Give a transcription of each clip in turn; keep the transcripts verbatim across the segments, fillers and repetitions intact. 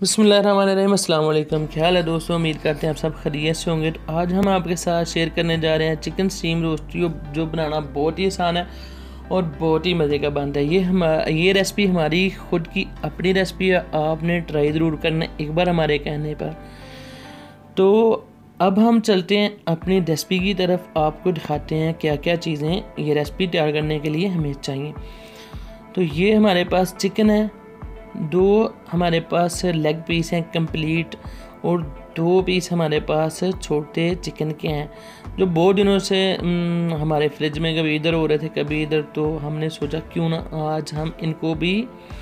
बिस्मिल्लाहिर्रहमानिर्रहीम, अस्सलाम वालेकुम। क्या हाल है दोस्तों, उम्मीद करते हैं आप सब खैरियत से होंगे। तो आज हम आपके साथ शेयर करने जा रहे हैं चिकन स्टीम रोस्ट, जो बनाना बहुत ही आसान है और बहुत ही मज़े का बनता है। ये हम ये रेसिपी हमारी ख़ुद की अपनी रेसिपी है, आपने ट्राई ज़रूर करना एक बार हमारे कहने पर। तो अब हम चलते हैं अपनी रेसिपी की तरफ, आपको दिखाते हैं क्या क्या चीज़ें ये रेसिपी तैयार करने के लिए हमें चाहिए। तो ये हमारे पास चिकन है, दो हमारे पास लेग पीस हैं कंप्लीट, और दो पीस हमारे पास छोटे चिकन के हैं जो बहुत दिनों से हमारे फ्रिज में कभी इधर हो रहे थे कभी इधर। तो हमने सोचा क्यों ना आज हम इनको भी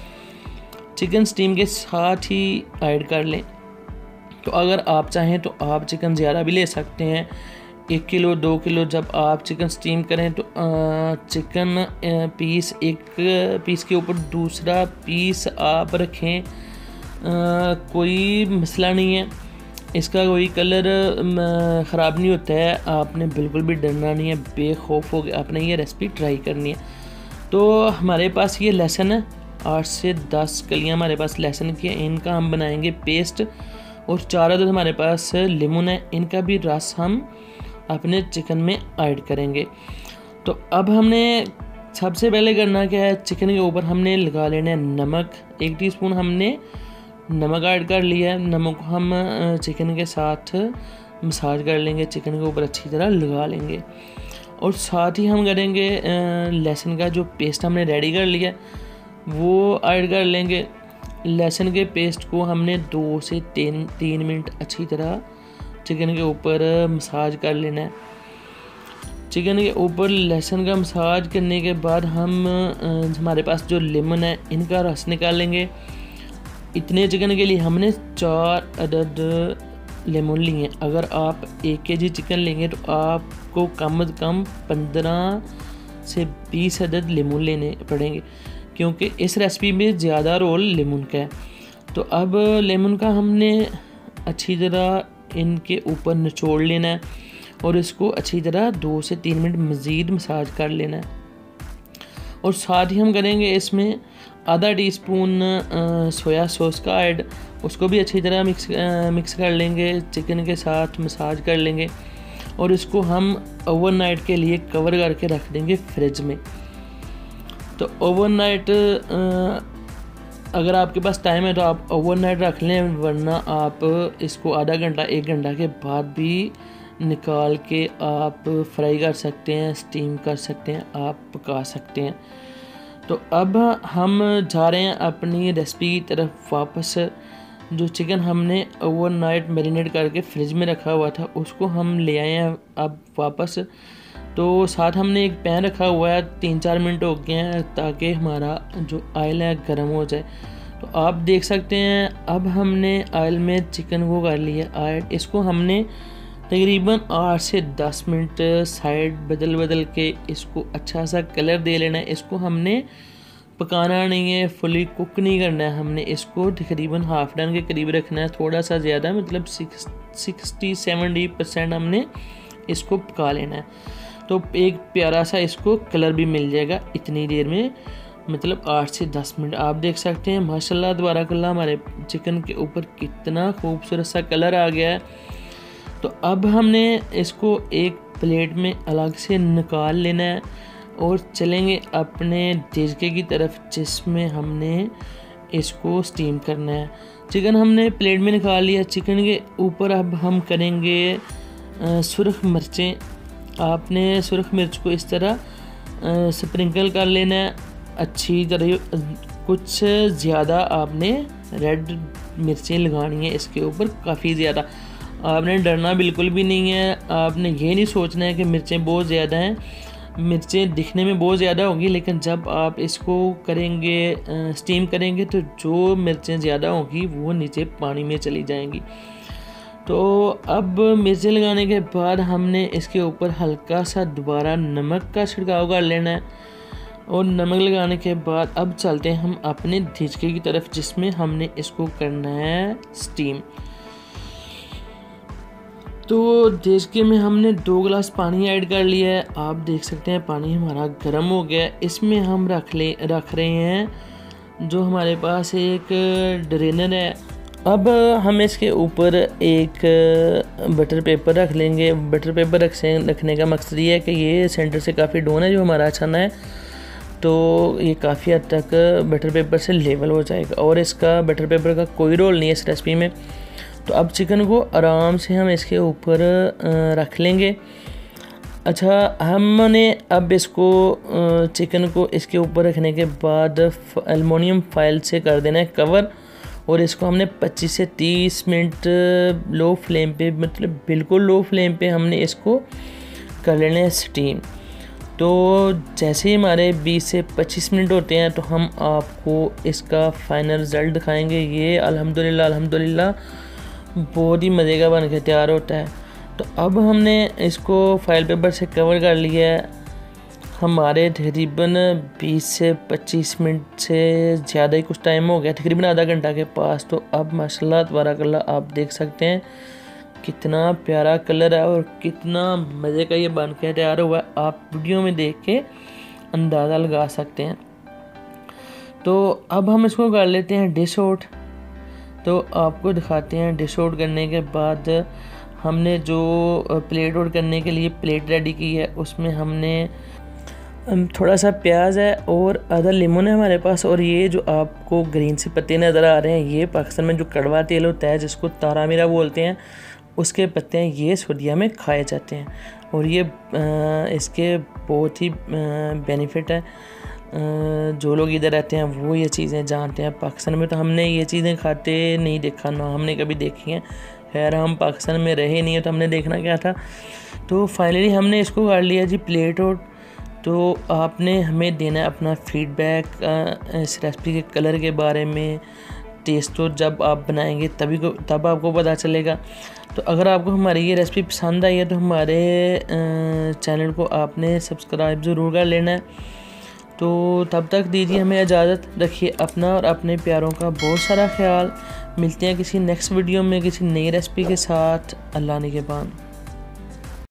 चिकन स्टीम के साथ ही ऐड कर लें। तो अगर आप चाहें तो आप चिकन ज़्यादा भी ले सकते हैं, एक किलो दो किलो। जब आप चिकन स्टीम करें तो चिकन पीस एक पीस के ऊपर दूसरा पीस आप रखें, आ, कोई मसला नहीं है, इसका कोई कलर ख़राब नहीं होता है। आपने बिल्कुल भी डरना नहीं है, बेखौफ हो गया आपने ये रेसिपी ट्राई करनी है। तो हमारे पास ये लहसुन है, आठ से दस कलियाँ हमारे पास लहसुन की, इनका हम बनाएंगे पेस्ट। और चार अदद हमारे पास लेमन है, इनका भी रस हम अपने चिकन में ऐड करेंगे। तो अब हमने सबसे पहले करना क्या है, चिकन के ऊपर हमने लगा लेना है नमक। एक टीस्पून हमने नमक ऐड कर लिया है। नमक को हम चिकन के साथ मसाज कर लेंगे, चिकन के ऊपर अच्छी तरह लगा लेंगे। और साथ ही हम करेंगे लहसुन का जो पेस्ट हमने रेडी कर लिया वो ऐड कर लेंगे। लहसुन के पेस्ट को हमने दो से तीन तीन मिनट अच्छी तरह चिकन के ऊपर मसाज कर लेना है। चिकन के ऊपर लहसुन का मसाज करने के बाद हम हमारे पास जो लेमन है इनका रस निकाल लेंगे। इतने चिकन के लिए हमने चार अदद लेमन लिए। अगर आप एक केजी चिकन लेंगे तो आपको कम से कम पंद्रह से बीस अदद लेमन लेने पड़ेंगे, क्योंकि इस रेसिपी में ज़्यादा रोल लेमन का है। तो अब लेमन का हमने अच्छी तरह इनके ऊपर निचोड़ लेना है और इसको अच्छी तरह दो से तीन मिनट मज़ीद मसाज कर लेना है। और साथ ही हम करेंगे इसमें आधा टी स्पून सोया सॉस का ऐड, उसको भी अच्छी तरह मिक्स आ, मिक्स कर लेंगे, चिकन के साथ मसाज कर लेंगे। और इसको हम ओवरनाइट के लिए कवर करके रख देंगे फ्रिज में। तो ओवरनाइट अगर आपके पास टाइम है तो आप ओवरनाइट रख लें, वरना आप इसको आधा घंटा एक घंटा के बाद भी निकाल के आप फ्राई कर सकते हैं, स्टीम कर सकते हैं, आप पका सकते हैं। तो अब हम जा रहे हैं अपनी रेसिपी की तरफ वापस। जो चिकन हमने ओवरनाइट मैरिनेट करके फ्रिज में रखा हुआ था उसको हम ले आए हैं अब वापस। तो साथ हमने एक पैन रखा हुआ है, तीन चार मिनट हो गए हैं ताकि हमारा जो ऑयल है गर्म हो जाए। तो आप देख सकते हैं अब हमने ऑयल में चिकन को कर लिया ऐड। इसको हमने तकरीबन आठ से दस मिनट साइड बदल बदल के इसको अच्छा सा कलर दे लेना है। इसको हमने पकाना नहीं है, फुली कुक नहीं करना है, हमने इसको तकरीबन हाफ डन के करीब रखना है, थोड़ा सा ज़्यादा, मतलब सिक्स सिक्सटी सेवेंटी परसेंट हमने इसको पका लेना है। तो एक प्यारा सा इसको कलर भी मिल जाएगा इतनी देर में, मतलब आठ से दस मिनट। आप देख सकते हैं माशाल्लाह तबारकल्लाह हमारे चिकन के ऊपर कितना खूबसूरत सा कलर आ गया है। तो अब हमने इसको एक प्लेट में अलग से निकाल लेना है और चलेंगे अपने देचके की तरफ जिसमें हमने इसको स्टीम करना है। चिकन हमने प्लेट में निकाल लिया। चिकन के ऊपर अब हम करेंगे सुरख मिर्चें। आपने सुरख मिर्च को इस तरह स्प्रिंकल कर लेना है अच्छी तरह, कुछ ज़्यादा आपने रेड मिर्चें लगानी है इसके ऊपर, काफ़ी ज़्यादा। आपने डरना बिल्कुल भी नहीं है, आपने ये नहीं सोचना है कि मिर्चें बहुत ज़्यादा हैं। मिर्चें दिखने में बहुत ज़्यादा होंगी, लेकिन जब आप इसको करेंगे स्टीम करेंगे तो जो मिर्चें ज़्यादा होंगी वो नीचे पानी में चली जाएंगी। तो अब मिर्चें लगाने के बाद हमने इसके ऊपर हल्का सा दोबारा नमक का छिड़काव कर लेना है। और नमक लगाने के बाद अब चलते हैं हम अपने देचके की तरफ जिसमें हमने इसको करना है स्टीम। तो देचके में हमने दो गिलास पानी ऐड कर लिया है। आप देख सकते हैं पानी हमारा गर्म हो गया है। इसमें हम रख ले रख रहे हैं जो हमारे पास एक ड्रेनर है अब हम इसके ऊपर एक बटर पेपर रख लेंगे। बटर पेपर रख रखने का मकसद ये है कि ये सेंटर से काफ़ी डोन है जो हमारा छना है, तो ये काफ़ी हद तक बटर पेपर से लेवल हो जाएगा और इसका बटर पेपर का कोई रोल नहीं है इस रेसिपी में। तो अब चिकन को आराम से हम इसके ऊपर रख लेंगे। अच्छा, हमने अब इसको चिकन को इसके ऊपर रखने के बाद एल्युमिनियम फाइल से कर देना है कवर और इसको हमने पच्चीस से तीस मिनट लो फ्लेम पे, मतलब बिल्कुल लो फ्लेम पे हमने इसको कर लेना है स्टीम। तो जैसे ही हमारे बीस से पच्चीस मिनट होते हैं तो हम आपको इसका फाइनल रिज़ल्ट दिखाएंगे। ये अल्हम्दुलिल्लाह अल्हम्दुलिल्लाह बहुत ही मज़े का बन के तैयार होता है। तो अब हमने इसको फाइल पेपर से कवर कर लिया है। हमारे तकरीबन बीस से पच्चीस मिनट से ज़्यादा ही कुछ टाइम हो गया, तकरीबन आधा घंटा के पास। तो अब माशाल्लाह तबारकल्लाह आप देख सकते हैं कितना प्यारा कलर है और कितना मज़े का ये बन के तैयार हुआ है। आप वीडियो में देख के अंदाज़ा लगा सकते हैं। तो अब हम इसको कर लेते हैं डिश आउट। तो आपको दिखाते हैं डिश आउट करने के बाद हमने जो प्लेट आउट करने के लिए प्लेट रेडी की है, उसमें हमने थोड़ा सा प्याज है और आधा लेमन है हमारे पास। और ये जो आपको ग्रीन से पत्ते नज़र आ रहे हैं, ये पाकिस्तान में जो कड़वा तेल होता है जिसको तारा मीरा बोलते हैं, उसके पत्ते हैं। ये सऊदीया में खाए जाते हैं और ये आ, इसके बहुत ही बेनिफिट है। आ, जो लोग इधर रहते हैं वो ये चीज़ें जानते हैं। पाकिस्तान में तो हमने ये चीज़ें खाते नहीं देखा, ना हमने कभी देखी हैं। खैर हम पाकिस्तान में रहे नहीं है तो हमने देखना क्या था। तो फाइनली हमने इसको कर लिया जी प्लेट आउट। तो आपने हमें देना है अपना फीडबैक इस रेसिपी के कलर के बारे में। टेस्ट तो जब आप बनाएंगे तभी को तब आपको पता चलेगा। तो अगर आपको हमारी ये रेसिपी पसंद आई है तो हमारे चैनल को आपने सब्सक्राइब ज़रूर कर लेना है। तो तब तक दीजिए हमें इजाज़त। रखिए अपना और अपने प्यारों का बहुत सारा ख्याल। मिलते हैं किसी नेक्स्ट वीडियो में किसी नई रेसिपी के साथ। अल्लाह निगहबान।